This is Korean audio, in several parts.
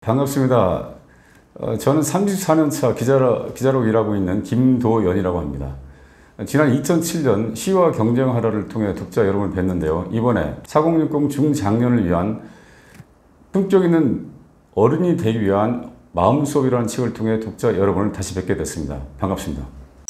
반갑습니다. 저는 34년차 기자로 일하고 있는 김도연이라고 합니다. 지난 2007년 시와 경쟁하라를 통해 독자 여러분을 뵀는데요. 이번에 4060 중장년을 위한 품격 있는 어른이 되기 위한 마음 수업이라는 책을 통해 독자 여러분을 다시 뵙게 됐습니다. 반갑습니다.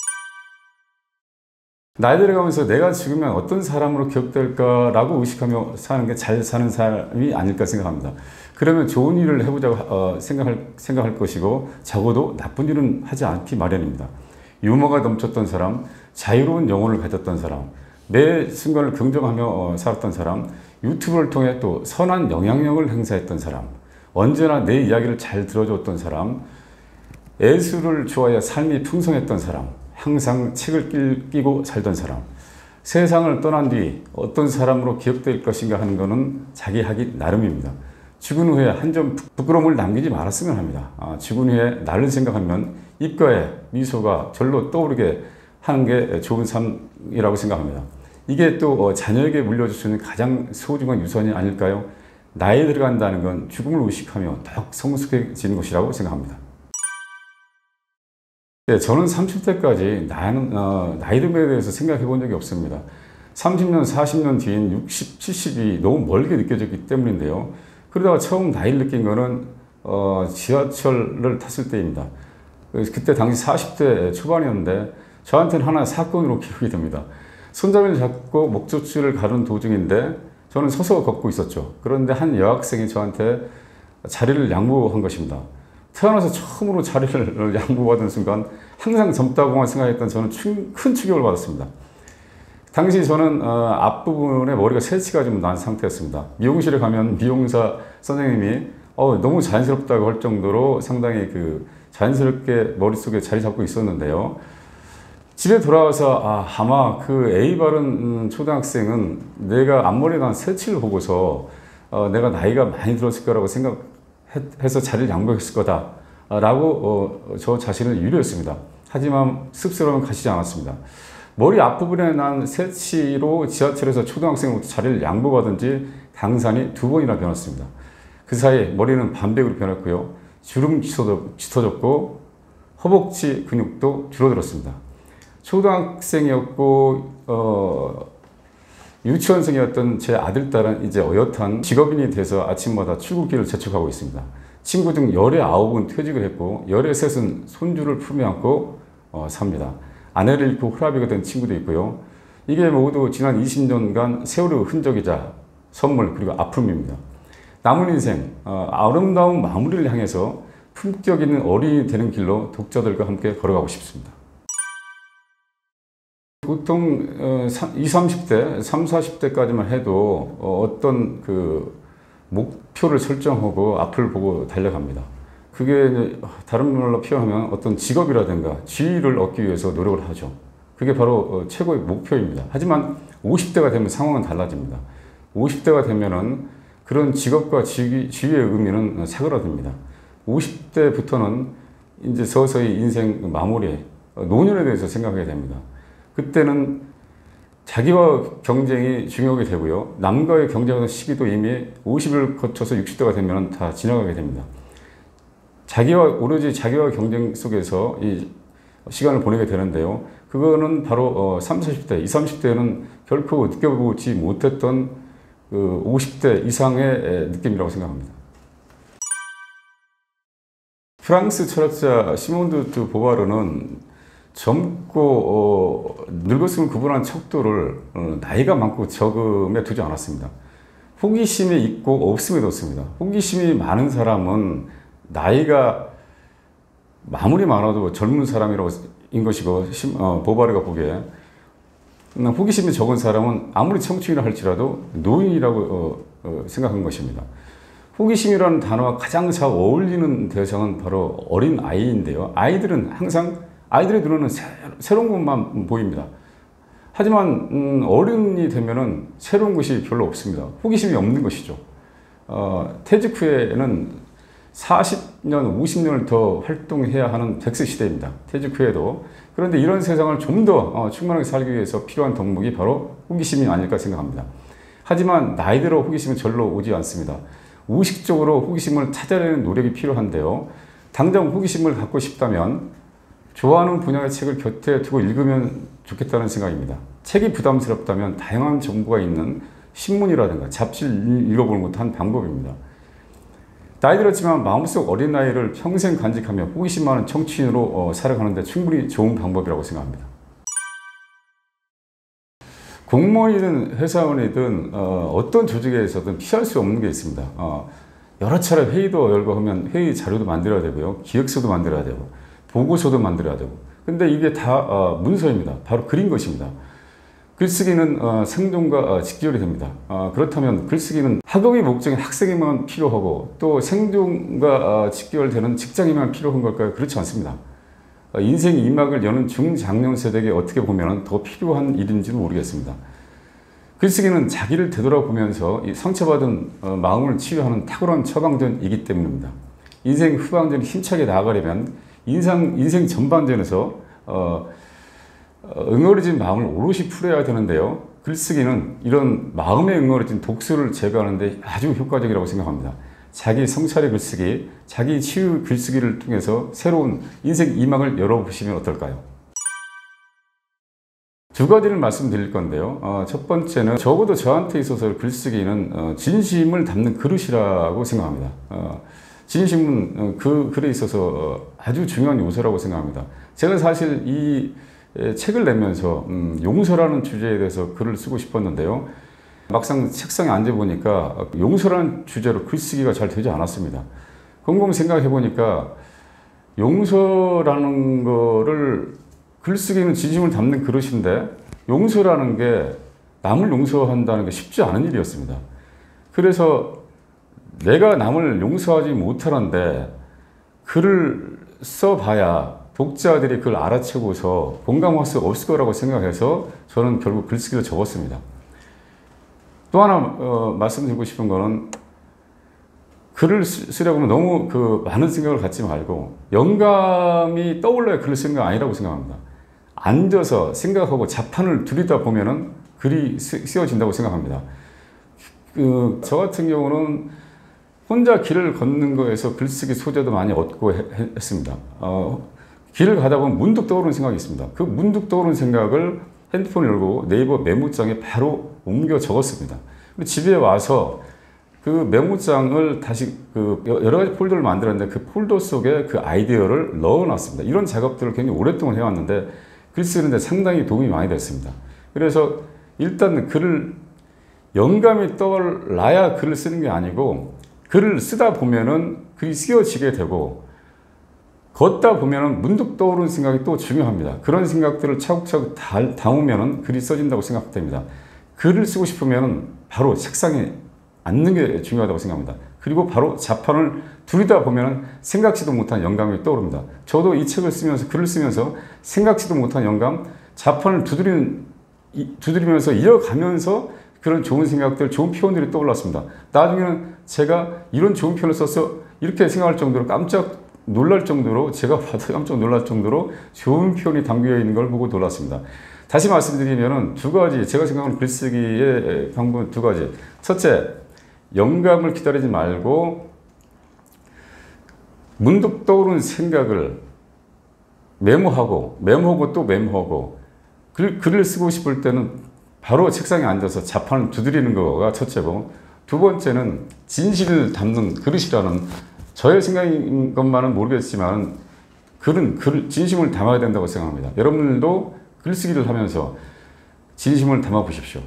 나이 들어가면서 내가 죽으면 어떤 사람으로 기억될까라고 의식하며 사는 게 잘 사는 사람이 아닐까 생각합니다. 그러면 좋은 일을 해보자고 생각할 것이고 적어도 나쁜 일은 하지 않기 마련입니다. 유머가 넘쳤던 사람, 자유로운 영혼을 가졌던 사람, 매 순간을 긍정하며 살았던 사람, 유튜브를 통해 또 선한 영향력을 행사했던 사람, 언제나 내 이야기를 잘 들어줬던 사람, 예술을 좋아해 삶이 풍성했던 사람, 항상 책을 끼고 살던 사람, 세상을 떠난 뒤 어떤 사람으로 기억될 것인가 하는 것은 자기 하기 나름입니다. 죽은 후에 한 점 부끄러움을 남기지 말았으면 합니다. 죽은 후에 나를 생각하면 입가에 미소가 절로 떠오르게 하는 게 좋은 삶이라고 생각합니다. 이게 또 자녀에게 물려줄 수 있는 가장 소중한 유산이 아닐까요? 나이 들어간다는 건 죽음을 의식하며 더욱 성숙해지는 것이라고 생각합니다. 네, 저는 30대까지 나이듦에 대해서 생각해 본 적이 없습니다. 30년, 40년 뒤인 60, 70이 너무 멀게 느껴졌기 때문인데요. 그러다가 처음 나이를 느낀 거는 지하철을 탔을 때입니다. 그때 당시 40대 초반이었는데 저한테는 하나의 사건으로 기억이 됩니다. 손잡이를 잡고 목적지를 가는 도중인데 저는 서서 걷고 있었죠. 그런데 한 여학생이 저한테 자리를 양보한 것입니다. 태어나서 처음으로 자리를 양보받은 순간 항상 젊다고만 생각했던 저는 큰 충격을 받았습니다. 당시 저는 앞부분에 머리가 새치가 좀 난 상태였습니다. 미용실에 가면 미용사 선생님이 너무 자연스럽다고 할 정도로 상당히 자연스럽게 머릿속에 자리 잡고 있었는데요. 집에 돌아와서 아마 그 A 바른 초등학생은 내가 앞머리에 난 새치를 보고서 내가 나이가 많이 들었을 거라고 생각해서 자리를 양보했을 거다 라고 저 자신을 유료했습니다. 하지만 습스러움은 가시지 않았습니다. 머리 앞부분에 난 새치로 지하철에서 초등학생으로부터 자리를 양보받은 지 당산이 2번이나 변했습니다. 그 사이 머리는 반백으로 변했고요. 주름 짙어졌고 허벅지 근육도 줄어들었습니다. 초등학생이었고 유치원생이었던 제 아들, 딸은 이제 어엿한 직업인이 돼서 아침마다 출근길을 재촉하고 있습니다. 친구 중 19은 퇴직을 했고 13은 손주를 품에 안고 삽니다. 아내를 잃고 홀아비가 된 친구도 있고요. 이게 모두 지난 20년간 세월의 흔적이자 선물 그리고 아픔입니다. 남은 인생 아름다운 마무리를 향해서 품격 있는 어린이 되는 길로 독자들과 함께 걸어가고 싶습니다. 보통 20, 30대, 30, 40대까지만 해도 어떤 목표를 설정하고 앞을 보고 달려갑니다. 그게 다른 말로 표현하면 어떤 직업이라든가 지위를 얻기 위해서 노력을 하죠. 그게 바로 최고의 목표입니다. 하지만 50대가 되면 상황은 달라집니다. 50대가 되면은 그런 직업과 지위의 의미는 사그라듭니다. 50대부터는 이제 서서히 인생 마무리, 노년에 대해서 생각하게 됩니다. 그때는 자기와 경쟁이 중요하게 되고요. 남과의 경쟁하는 시기도 이미 50을 거쳐서 60대가 되면 다 지나가게 됩니다. 오로지 자기와 경쟁 속에서 이 시간을 보내게 되는데요. 그거는 바로 30, 40대, 20, 30대는 결코 느껴보지 못했던 50대 이상의 느낌이라고 생각합니다. 프랑스 철학자 시몬드 드 보바르는 젊고 늙었음을 구분하는 척도를 나이가 많고 적음에 두지 않았습니다. 호기심이 있고 없음에 뒀습니다. 호기심이 많은 사람은 나이가 아무리 많아도 젊은 사람인 것이고 보바르가 보기에 호기심이 적은 사람은 아무리 청춘이라 할지라도 노인이라고 생각한 것입니다. 호기심이라는 단어와 가장 잘 어울리는 대상은 바로 어린 아이인데요. 아이들은 항상 아이들의 눈에는 새로운 것만 보입니다. 하지만 어른이 되면은 새로운 것이 별로 없습니다. 호기심이 없는 것이죠. 퇴직 후에는 40년, 50년을 더 활동해야 하는 100세 시대입니다. 퇴직 후에도. 그런데 이런 세상을 좀 더 충만하게 살기 위해서 필요한 덕목이 바로 호기심이 아닐까 생각합니다. 하지만 나이대로 호기심은 절로 오지 않습니다. 무의식적으로 호기심을 찾아내는 노력이 필요한데요. 당장 호기심을 갖고 싶다면 좋아하는 분야의 책을 곁에 두고 읽으면 좋겠다는 생각입니다. 책이 부담스럽다면 다양한 정보가 있는 신문이라든가 잡지를 읽어보는 것도 한 방법입니다. 나이 들었지만 마음속 어린아이를 평생 간직하며 호기심 많은 청취인으로 살아가는 데 충분히 좋은 방법이라고 생각합니다. 공무원이든 회사원이든 어떤 조직에서든 피할 수 없는 게 있습니다. 여러 차례 회의도 열고 하면 회의 자료도 만들어야 되고요. 기획서도 만들어야 되고 보고서도 만들어야 되고, 근데 이게 다 문서입니다. 바로 그린 것입니다. 글쓰기는 생존과 직결이 됩니다. 그렇다면 글쓰기는 학업이 목적인 학생에만 필요하고 또 생존과 직결되는 직장에만 필요한 걸까요? 그렇지 않습니다. 인생 2막을 여는 중장년 세대에게 어떻게 보면 더 필요한 일인지도 모르겠습니다. 글쓰기는 자기를 되돌아보면서 상처받은 마음을 치유하는 탁월한 처방전이기 때문입니다. 인생 후반전에 힘차게 나아가려면 인생 전반전에서 응어리진 마음을 오롯이 풀어야 되는데요. 글쓰기는 이런 마음에 응어리진 독소를 제거하는 데 아주 효과적이라고 생각합니다. 자기 성찰의 글쓰기, 자기 치유 글쓰기를 통해서 새로운 인생 2막을 열어보시면 어떨까요? 두 가지를 말씀드릴 건데요. 첫 번째는 적어도 저한테 있어서 글쓰기는 진심을 담는 그릇이라고 생각합니다. 진심은 그 글에 있어서 아주 중요한 요소라고 생각합니다. 제가 사실 이 책을 내면서 용서라는 주제에 대해서 글을 쓰고 싶었는데요. 막상 책상에 앉아보니까 용서라는 주제로 글쓰기가 잘 되지 않았습니다. 곰곰 생각해보니까 용서라는 거를 글쓰기는 진심을 담는 그릇인데 용서라는 게 남을 용서한다는 게 쉽지 않은 일이었습니다. 그래서 내가 남을 용서하지 못하는데 글을 써봐야 독자들이 그걸 알아채고서 공감할 수 없을 거라고 생각해서 저는 결국 글쓰기를 접었습니다. 또 하나 말씀드리고 싶은 거는 글을 쓰려고 하면 너무 많은 생각을 갖지 말고 영감이 떠올라야 글을 쓰는 게 아니라고 생각합니다. 앉아서 생각하고 자판을 들이다 보면은 글이 쓰여진다고 생각합니다. 저 같은 경우는 혼자 길을 걷는 거에서 글쓰기 소재도 많이 얻고 했습니다. 길을 가다 보면 문득 떠오르는 생각이 있습니다. 그 문득 떠오르는 생각을 핸드폰을 열고 네이버 메모장에 바로 옮겨 적었습니다. 집에 와서 그 메모장을 다시 여러 가지 폴더를 만들었는데 그 폴더 속에 그 아이디어를 넣어놨습니다. 이런 작업들을 굉장히 오랫동안 해왔는데 글 쓰는데 상당히 도움이 많이 됐습니다. 그래서 일단 영감이 떠올라야 글을 쓰는 게 아니고 글을 쓰다 보면은 글이 쓰여지게 되고 걷다 보면은 문득 떠오르는 생각이 또 중요합니다. 그런 생각들을 차곡차곡 담으면은 글이 써진다고 생각됩니다. 글을 쓰고 싶으면 바로 책상에 앉는 게 중요하다고 생각합니다. 그리고 바로 자판을 두르다 보면 생각지도 못한 영감이 떠오릅니다. 저도 이 책을 쓰면서 글을 쓰면서 생각지도 못한 영감, 자판을 두드리면서 이어가면서 그런 좋은 생각들, 좋은 표현들이 떠올랐습니다. 나중에는 제가 이런 좋은 표현을 써서 이렇게 생각할 정도로 깜짝 놀랄 정도로, 제가 봐도 깜짝 놀랄 정도로 좋은 표현이 담겨 있는 걸 보고 놀랐습니다. 다시 말씀드리면 두 가지, 제가 생각하는 글쓰기의 방법은 두 가지. 첫째, 영감을 기다리지 말고 문득 떠오르는 생각을 메모하고 또 메모하고 글을 쓰고 싶을 때는 바로 책상에 앉아서 자판을 두드리는 거가 첫째고, 두 번째는 진실을 담는 그릇이라는, 저의 생각인 것만은 모르겠지만 글은 진심을 담아야 된다고 생각합니다. 여러분들도 글쓰기를 하면서 진심을 담아 보십시오.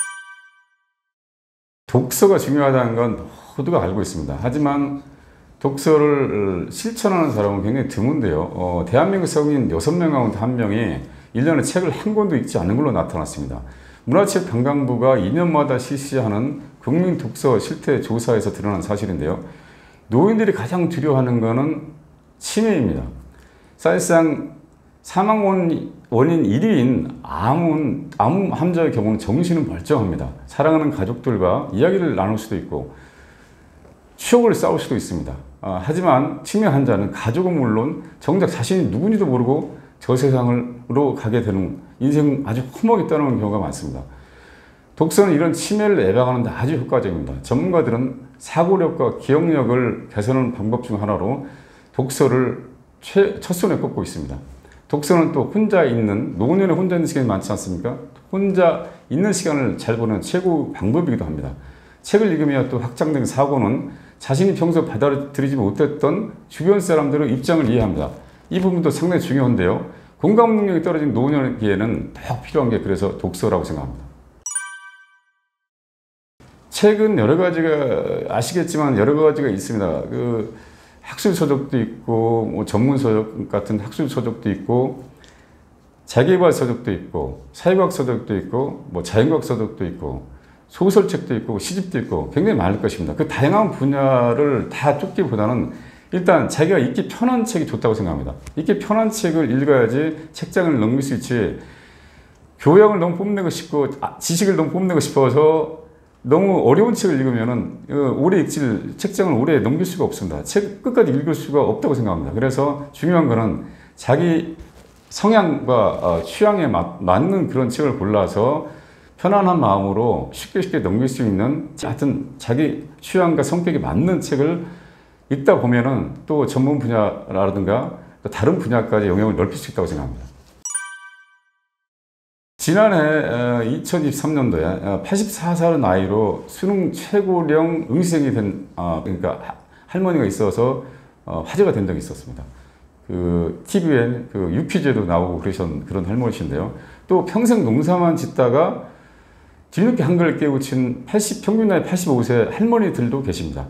독서가 중요하다는 건 모두가 알고 있습니다. 하지만 독서를 실천하는 사람은 굉장히 드문데요. 대한민국 성인 6명 가운데 1명이 1년에 책을 한 권도 읽지 않는 걸로 나타났습니다. 문화체육관광부가 2년마다 실시하는 국민 독서 실태 조사에서 드러난 사실인데요. 노인들이 가장 두려워하는 것은 치매입니다. 사실상 사망 원인 1위인 암 환자의 경우는 정신은 멀쩡합니다. 사랑하는 가족들과 이야기를 나눌 수도 있고 추억을 쌓을 수도 있습니다. 하지만 치매 환자는 가족은 물론 정작 자신이 누군지도 모르고 저 세상으로 가게 되는, 인생 아주 험하게 떠나는 경우가 많습니다. 독서는 이런 치매를 예방하는 데 아주 효과적입니다. 전문가들은 사고력과 기억력을 개선하는 방법 중 하나로 독서를 첫손에 꼽고 있습니다. 독서는 또 혼자 있는, 노년에 혼자 있는 시간이 많지 않습니까? 혼자 있는 시간을 잘 보는 최고 방법이기도 합니다. 책을 읽으며 또 확장된 사고는 자신이 평소 받아들이지 못했던 주변 사람들의 입장을 이해합니다. 이 부분도 상당히 중요한데요. 공감 능력이 떨어진 노년기에는 더 필요한 게 그래서 독서라고 생각합니다. 책은 여러 가지가 아시겠지만 여러 가지가 있습니다. 그 학술 서적도 있고 뭐 전문 서적 같은 학술 서적도 있고 자기개발 서적도 있고 사회과학 서적도 있고 뭐 자연과학 서적도 있고 소설책도 있고 시집도 있고 굉장히 많을 것입니다. 그 다양한 분야를 다 쫓기보다는 일단 자기가 읽기 편한 책이 좋다고 생각합니다. 읽기 편한 책을 읽어야지 책장을 넘길 수 있지, 교양을 너무 뽐내고 싶고 지식을 너무 뽐내고 싶어서 너무 어려운 책을 읽으면은 오래 책장을 오래 넘길 수가 없습니다. 책 끝까지 읽을 수가 없다고 생각합니다. 그래서 중요한 거는 자기 성향과 취향에 맞는 그런 책을 골라서 편안한 마음으로 쉽게 넘길 수 있는, 하여튼 자기 취향과 성격에 맞는 책을 읽다 보면은 또 전문 분야라든가 또 다른 분야까지 영역을 넓힐 수 있다고 생각합니다. 지난해 2023년도에 84살의 나이로 수능 최고령 응시생이 된 그러니까 할머니가 있어서 화제가 된 적이 있었습니다. 그 TV에 그 유퀴즈에도 나오고 그러신 그런 할머니신데요. 또 평생 농사만 짓다가 뒤늦게 한글을 깨우친 평균 나이 85세 할머니들도 계십니다.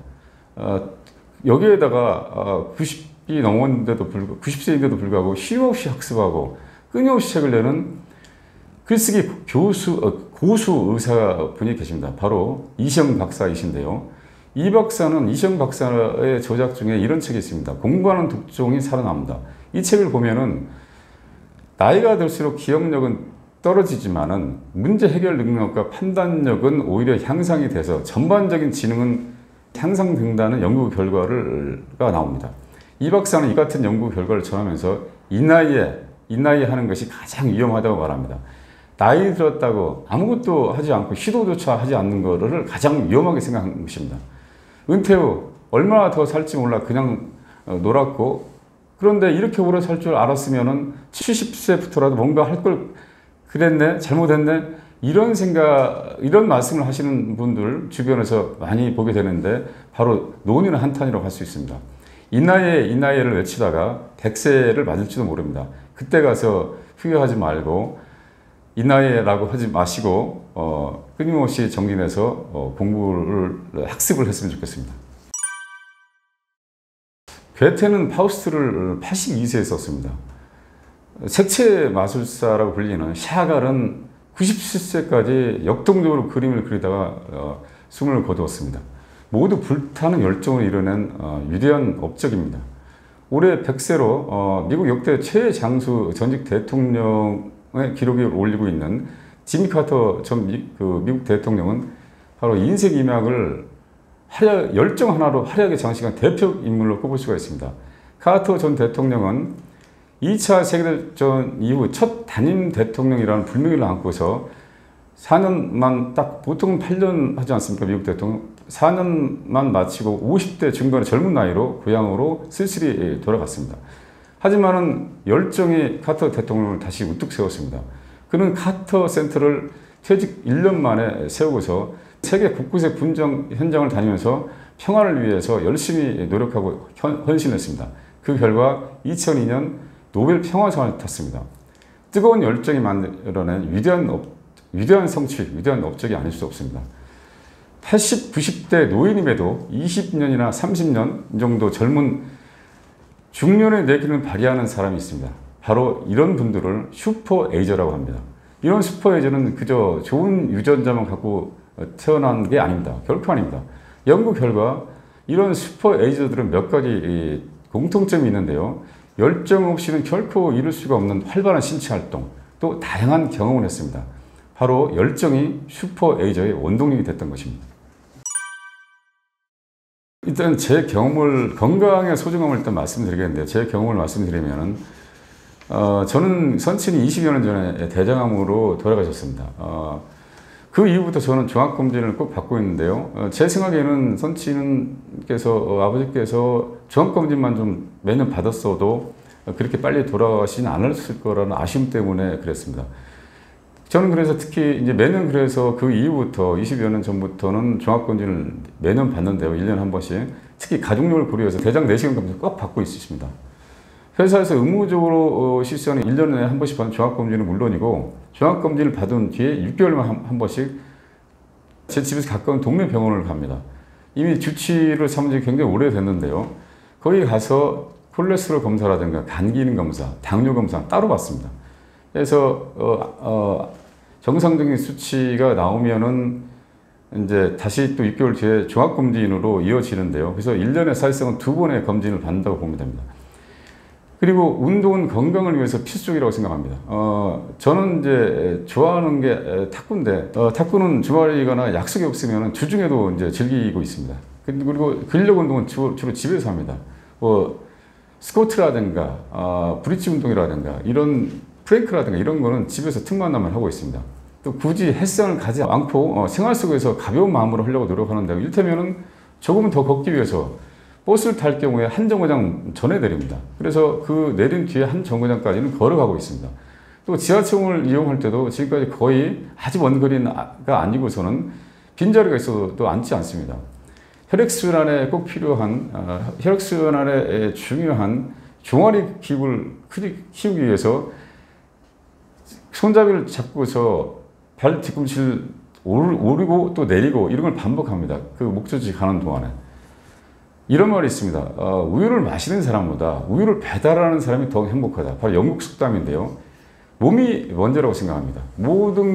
여기에다가 90이 넘었는데도 불구하고 90세인데도 불구하고 쉼없이 학습하고 끊임없이 책을 내는 글쓰기 고수 의사분이 계십니다. 바로 이시영 박사이신데요. 이 박사는 이시영 박사의 저작 중에 이런 책이 있습니다. 공부하는 독종이 살아납니다. 이 책을 보면은 나이가 들수록 기억력은 떨어지지만은 문제 해결 능력과 판단력은 오히려 향상이 돼서 전반적인 지능은 향상된다는 연구 결과가 나옵니다. 이 박사는 이 같은 연구 결과를 전하면서 이 나이에 하는 것이 가장 위험하다고 말합니다. 나이 들었다고 아무것도 하지 않고 시도조차 하지 않는 것을 가장 위험하게 생각하는 것입니다. 은퇴 후 얼마나 더 살지 몰라 그냥 놀았고, 그런데 이렇게 오래 살 줄 알았으면은 70세부터라도 뭔가 할 걸 그랬네, 잘못했네, 이런 말씀을 하시는 분들 주변에서 많이 보게 되는데 바로 노년의 한탄이라고 할 수 있습니다. 이 나이에를 외치다가 100세를 맞을지도 모릅니다. 그때 가서 후회하지 말고 이 나이라고 하지 마시고 끊임없이 정진해서 학습을 했으면 좋겠습니다. 괴테는 파우스트를 82세에 썼습니다. 색채 마술사라고 불리는 샤갈은 97세까지 역동적으로 그림을 그리다가 숨을 거두었습니다. 모두 불타는 열정을 이뤄낸 위대한 업적입니다. 올해 100세로 미국 역대 최장수 전직 대통령의 기록을 올리고 있는 지미 카터 전 미국 대통령은 바로 인생 이막을 열정 하나로 화려하게 장식한 대표 인물로 꼽을 수가 있습니다. 카터 전 대통령은 2차 세계대전 이후 첫 단임 대통령이라는 불명예를 안고서 4년만, 딱 보통은 8년 하지 않습니까? 미국 대통령 4년만 마치고 50대 중반의 젊은 나이로 고향으로 쓸쓸히 돌아갔습니다. 하지만은 열정이 카터 대통령을 다시 우뚝 세웠습니다. 그는 카터 센터를 퇴직 1년 만에 세우고서 세계 곳곳의 분쟁 현장을 다니면서 평화를 위해서 열심히 노력하고 헌신했습니다. 그 결과 2002년 노벨 평화상을 탔습니다. 뜨거운 열정이 만들어낸 위대한 성취, 위대한 업적이 아닐 수 없습니다. 80, 90대 노인임에도 20년이나 30년 정도 젊은 중년의 내기를 발휘하는 사람이 있습니다. 바로 이런 분들을 슈퍼에이저라고 합니다. 이런 슈퍼에이저는 그저 좋은 유전자만 갖고 태어난 게 아닙니다. 결코 아닙니다. 연구 결과 이런 슈퍼에이저들은 몇 가지 공통점이 있는데요. 열정 없이는 결코 이룰 수가 없는 활발한 신체 활동, 또 다양한 경험을 했습니다. 바로 열정이 슈퍼에이저의 원동력이 됐던 것입니다. 일단 제 경험을, 건강의 소중함을 일단 말씀드리겠는데, 제 경험을 말씀드리면은 저는 선친이 20여 년 전에 대장암으로 돌아가셨습니다. 그 이후부터 저는 종합검진을 꼭 받고 있는데요. 제 생각에는 선친께서 아버지께서 종합검진만 좀 매년 받았어도 그렇게 빨리 돌아가시진 않았을 거라는 아쉬움 때문에 그랬습니다. 저는 그래서 특히 이제 매년 그래서 그 이후부터 20여 년 전부터는 종합검진을 매년 받는데요. 1년에 한 번씩. 특히 가족력을 고려해서 대장 내시경 검진 꼭 받고 있으십니다. 회사에서 의무적으로 실시하는 1년에 한 번씩 받는 종합검진은 물론이고 종합검진을 받은 뒤에 6개월만 한 번씩 제 집에서 가까운 동네 병원을 갑니다. 이미 주치를 삼은 지 굉장히 오래됐는데요. 거기 가서 콜레스테롤 검사라든가 간 기능 검사, 당뇨 검사 따로 받습니다. 그래서 정상적인 수치가 나오면은 이제 다시 또 6개월 뒤에 종합검진으로 이어지는데요. 그래서 1년에 사실상은 2번의 검진을 받는다고 보면 됩니다. 그리고 운동은 건강을 위해서 필수적이라고 생각합니다. 저는 이제 좋아하는 게 탁구인데, 탁구는 주말이거나 약속이 없으면 주중에도 이제 즐기고 있습니다. 그리고 근력 운동은 주로 집에서 합니다. 스쿼트라든가, 브릿지 운동이라든가, 이런 프랭크라든가 이런 거는 집에서 틈만 나면 하고 있습니다. 또 굳이 헬스장을 가지 않고 생활 속에서 가벼운 마음으로 하려고 노력하는데, 이를테면은 조금은 더 걷기 위해서 버스를 탈 경우에 한 정거장 전에 내립니다. 그래서 그 내린 뒤에 한 정거장까지는 걸어가고 있습니다. 또 지하철을 이용할 때도 지금까지 거의 아주 먼 거리가 아니고서는 빈자리가 있어도 앉지 않습니다. 혈액순환에 꼭 필요한, 혈액순환에 중요한 종아리 기구를 키우기 위해서 손잡이를 잡고서 발 뒤꿈치를 오르고 또 내리고 이런 걸 반복합니다. 그 목적지 가는 동안에. 이런 말이 있습니다. 우유를 마시는 사람보다 우유를 배달하는 사람이 더 행복하다. 바로 영국 속담인데요. 몸이 먼저라고 생각합니다. 모든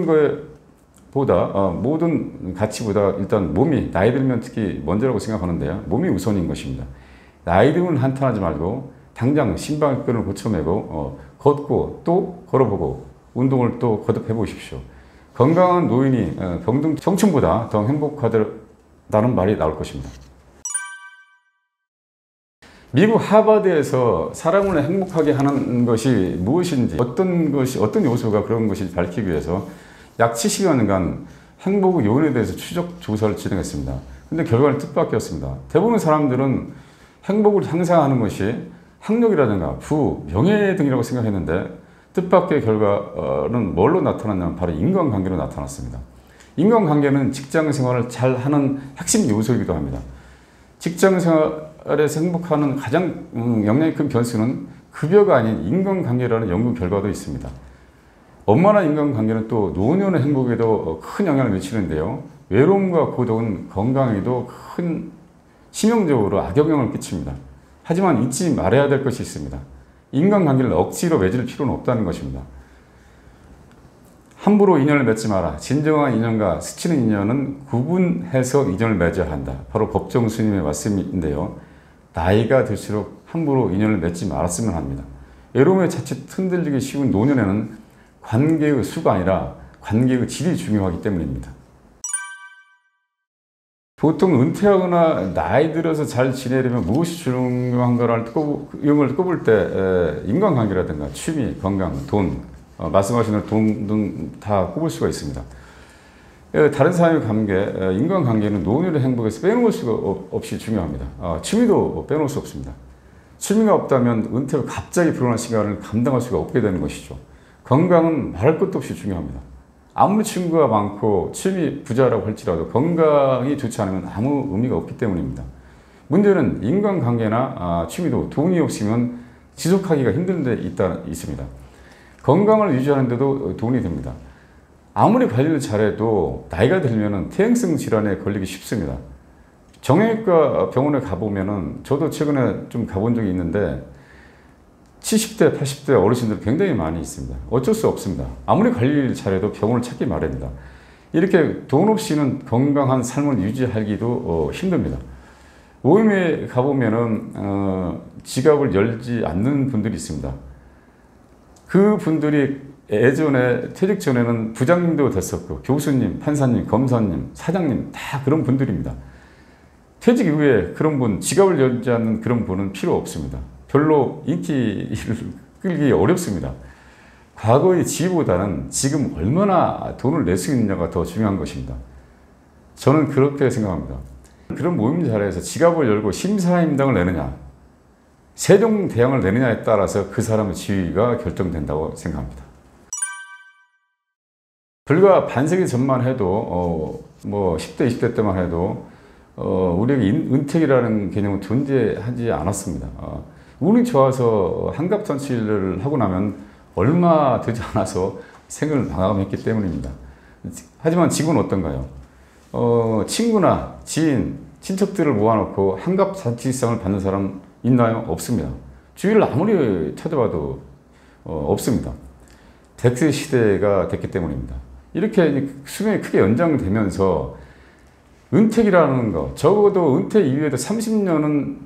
가치보다 일단 몸이, 나이 들면 특히 먼저라고 생각하는데요. 몸이 우선인 것입니다. 나이 들면 한탄하지 말고 당장 신발끈을 고쳐매고 걷고 또 걸어보고 운동을 또 거듭해 보십시오. 건강한 노인이 병든 청춘보다 더 행복하다는 말이 나올 것입니다. 미국 하버드에서 사람을 행복하게 하는 것이 무엇인지, 어떤 요소가 그런 것인지 밝히기 위해서 약 70여 년간 행복 요인에 대해서 추적 조사를 진행했습니다. 근데 결과는 뜻밖이었습니다. 대부분 사람들은 행복을 향상하는 것이 학력이라든가 부, 명예 등이라고 생각했는데 뜻밖의 결과는 뭘로 나타났냐면 바로 인간관계로 나타났습니다. 인간관계는 직장 생활을 잘 하는 핵심 요소이기도 합니다. 직장 생활에서 행복하는 가장 영향이 큰 변수는 급여가 아닌 인간관계라는 연구 결과도 있습니다. 엄마나 인간관계는 또 노년의 행복에도 큰 영향을 미치는데요. 외로움과 고독은 건강에도 큰 치명적으로 악영향을 끼칩니다. 하지만 잊지 말아야 될 것이 있습니다. 인간관계를 억지로 맺을 필요는 없다는 것입니다. 함부로 인연을 맺지 마라. 진정한 인연과 스치는 인연은 구분해서 인연을 맺어야 한다. 바로 법정 스님의 말씀인데요. 나이가 들수록 함부로 인연을 맺지 말았으면 합니다. 외로움에 자칫 흔들리기 쉬운 노년에는 관계의 수가 아니라 관계의 질이 중요하기 때문입니다. 보통 은퇴하거나 나이 들어서 잘 지내려면 무엇이 중요한가를 이런 걸 꼽을 때 인간관계라든가 취미, 건강, 돈, 말씀하신 돈 등 다 꼽을 수가 있습니다. 다른 사람의 관계, 인간관계는 노년의 행복에서 빼놓을 수가 없이 중요합니다. 취미도 빼놓을 수 없습니다. 취미가 없다면 은퇴 후 갑자기 불어난 시간을 감당할 수가 없게 되는 것이죠. 건강은 말할 것도 없이 중요합니다. 아무리 친구가 많고 취미 부자라고 할지라도 건강이 좋지 않으면 아무 의미가 없기 때문입니다. 문제는 인간관계나 취미도 돈이 없으면 지속하기가 힘든 데 있습니다. 건강을 유지하는 데도 돈이 됩니다. 아무리 관리를 잘해도 나이가 들면 퇴행성 질환에 걸리기 쉽습니다. 정형외과 병원에 가보면은 저도 최근에 좀 가본 적이 있는데 70대, 80대 어르신들 굉장히 많이 있습니다. 어쩔 수 없습니다. 아무리 관리를 잘해도 병원을 찾기 마련입니다. 이렇게 돈 없이는 건강한 삶을 유지하기도 힘듭니다. 모임에 가보면은 지갑을 열지 않는 분들이 있습니다. 그 분들이 예전에 퇴직 전에는 부장님도 됐었고 교수님, 판사님, 검사님, 사장님 다 그런 분들입니다. 퇴직 이후에 그런 분, 지갑을 열지 않는 그런 분은 필요 없습니다. 별로 인기를 끌기 어렵습니다. 과거의 지위보다는 지금 얼마나 돈을 낼 수 있느냐가 더 중요한 것입니다. 저는 그렇게 생각합니다. 그런 모임 자리에서 지갑을 열고 심사임당을 내느냐, 세종대왕을 내느냐에 따라서 그 사람의 지위가 결정된다고 생각합니다. 불과 반세기 전만 해도 뭐 10대, 20대 때만 해도 우리에게 은택이라는 개념은 존재하지 않았습니다. 운이 좋아서 한갑잔치를 하고 나면 얼마 되지 않아서 생을 마감했기 때문입니다. 하지만 지금은 어떤가요? 친구나 지인, 친척들을 모아놓고 한갑잔치상을 받는 사람 있나요? 없습니다. 주위를 아무리 찾아봐도 없습니다. 덱스 시대가 됐기 때문입니다. 이렇게 수명이 크게 연장되면서 은택이라는 거, 적어도 은퇴 이후에도 30년은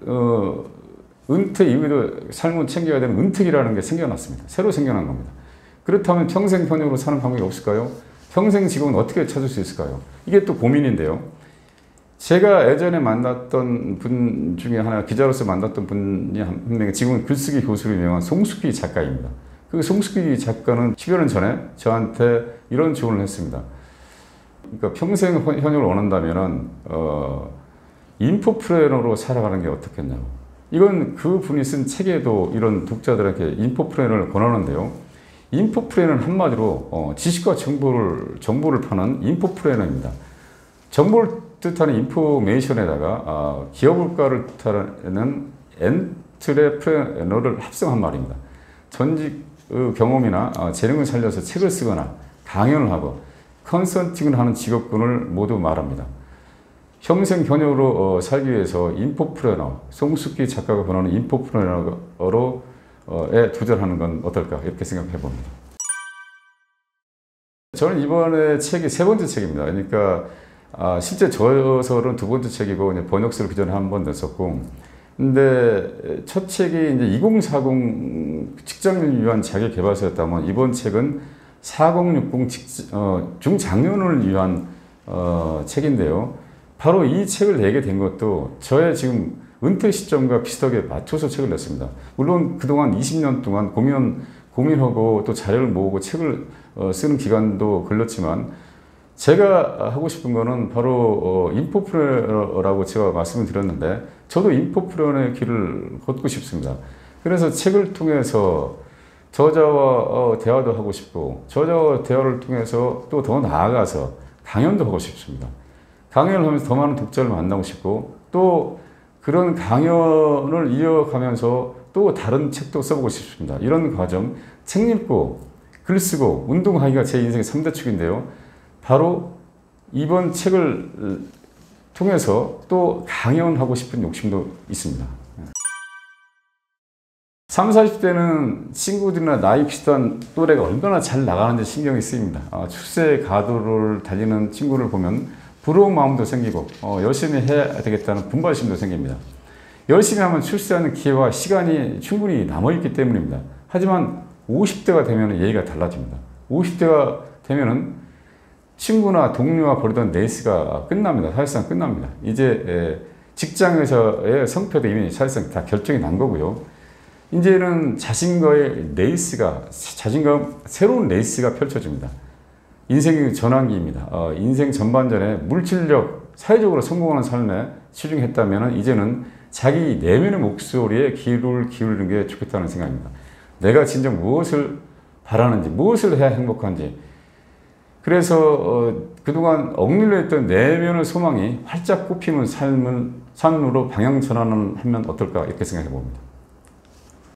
은퇴 이후에도 삶을 챙겨야 되는 은택이라는 게 생겨났습니다. 새로 생겨난 겁니다. 그렇다면 평생 현역으로 사는 방법이 없을까요? 평생 직업은 어떻게 찾을 수 있을까요? 이게 또 고민인데요. 제가 예전에 만났던 분 중에 하나, 기자로서 만났던 분이 한 명이 지금은 글쓰기 교수로 유명한 송숙기 작가입니다. 그 송숙기 작가는 10여 년 전에 저한테 이런 조언을 했습니다. 그러니까 평생 현역을 원한다면은 인포프레너로 살아가는 게 어떻겠냐고. 이건 그 분이 쓴 책에도 이런 독자들에게 인포프레너를 권하는데요. 인포프레너는 한마디로 지식과 정보를 파는 인포프레너입니다. 정보를 뜻하는 인포메이션에다가 기업을가를 뜻하는 엔트레프레너를 합성한 말입니다. 전직 경험이나 재능을 살려서 책을 쓰거나 강연을 하고 컨설팅을 하는 직업군을 모두 말합니다. 평생 현역으로 살기 위해서 인포프레너, 송숙기 작가가 권하는 인포프레너로 도전하는 건 어떨까 이렇게 생각해 봅니다. 저는 이번에 책이 세 번째 책입니다. 그러니까 실제 저서는 두 번째 책이고 이제 번역서를 그 전에 한 번 냈었고, 근데 첫 책이 이제 2040 직장인을 위한 자기 개발서였다면 이번 책은 4060 중장년을 위한 책인데요. 바로 이 책을 내게 된 것도 저의 지금 은퇴 시점과 비슷하게 맞춰서 책을 냈습니다. 물론 그동안 20년 동안 고민하고 또 자료를 모으고 책을 쓰는 기간도 걸렸지만 제가 하고 싶은 거는 바로 인포프레너라고 제가 말씀을 드렸는데 저도 인포프레너의 길을 걷고 싶습니다. 그래서 책을 통해서 저자와 대화도 하고 싶고 저자와 대화를 통해서 또 더 나아가서 강연도 하고 싶습니다. 강연을 하면서 더 많은 독자를 만나고 싶고 또 그런 강연을 이어가면서 또 다른 책도 써보고 싶습니다. 이런 과정, 책 읽고 글 쓰고 운동하기가 제 인생의 3대 축인데요. 바로 이번 책을 통해서 또 강연하고 싶은 욕심도 있습니다. 30, 40대는 친구들이나 나이 비슷한 또래가 얼마나 잘 나가는지 신경이 쓰입니다. 출세 가도를 달리는 친구를 보면 부러운 마음도 생기고 열심히 해야 되겠다는 분발심도 생깁니다. 열심히 하면 출세하는 기회와 시간이 충분히 남아있기 때문입니다. 하지만 50대가 되면 얘기가 달라집니다. 50대가 되면은 친구나 동료와 벌이던 레이스가 끝납니다. 사실상 끝납니다. 이제 직장에서의 성패도 이미 사실상 다 결정이 난 거고요. 이제는 자신과의 레이스가, 새로운 레이스가 펼쳐집니다. 인생의 전환기입니다. 인생 전반전에 물질력, 사회적으로 성공하는 삶에 치중했다면 이제는 자기 내면의 목소리에 귀를 기울이는 게 좋겠다는 생각입니다. 내가 진정 무엇을 바라는지, 무엇을 해야 행복한지. 그래서 그동안 억눌려 있던 내면의 소망이 활짝 꽃피는 삶으로 방향 전환을 하면 어떨까 이렇게 생각해 봅니다.